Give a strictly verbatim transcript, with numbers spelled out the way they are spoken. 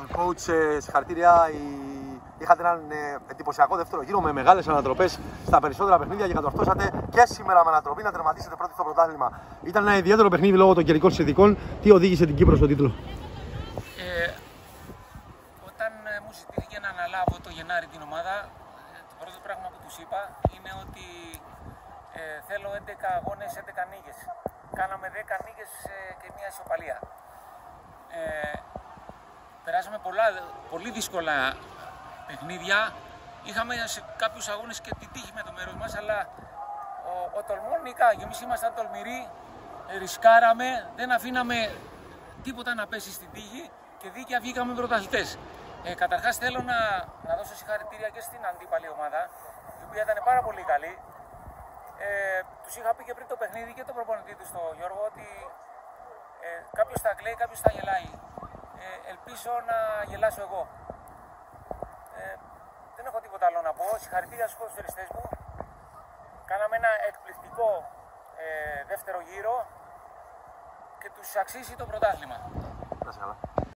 Coach, συγχαρητήρια. Είχατε έναν εντυπωσιακό δεύτερο γύρο με μεγάλες ανατροπές στα περισσότερα παιχνίδια και κατορθώσατε και σήμερα με ανατροπή να τερματίσετε πρώτοι στο πρωτάθλημα. Ήταν ένα ιδιαίτερο παιχνίδι λόγω των καιρικών συνθηκών. Τι οδήγησε την Κύπρο στον τίτλο? Ε, όταν μου ζητήθηκε να αναλάβω το Γενάρη την ομάδα, το πρώτο πράγμα που τους είπα είναι ότι ε, θέλω έντεκα αγώνες, έντεκα νίκες. Κάναμε δέκα νίκες ε, και μια ισοπαλία. Ε, περάσαμε πολλά, πολύ δύσκολα παιχνίδια. Είχαμε σε κάποιους αγώνες και τη τύχη με το μέρος μας, αλλά ο, ο τολμών νικά και εμείς ήμασταν τολμηροί, ρισκάραμε, δεν αφήναμε τίποτα να πέσει στην τύχη και δίκαια βγήκαμε πρωταθλητές. Ε, καταρχάς θέλω να, να δώσω συγχαρητήρια και στην αντίπαλη ομάδα, η οποία ήταν πάρα πολύ καλή. Ε, τους είχα πει και πριν το παιχνίδι και τον προπονητή του, τον Γιώργο, ότι ε, κάποιος θα κλαίει, κάποιος θα γελάει. Ε, ελπίζω να γελάσω εγώ. Ε, δεν έχω τίποτα άλλο να πω. Συγχαρητήρια στους ποδοσφαιριστές μου. Κάναμε ένα εκπληκτικό ε, δεύτερο γύρο και τους αξίζει το πρωτάθλημα. Να σε καλά.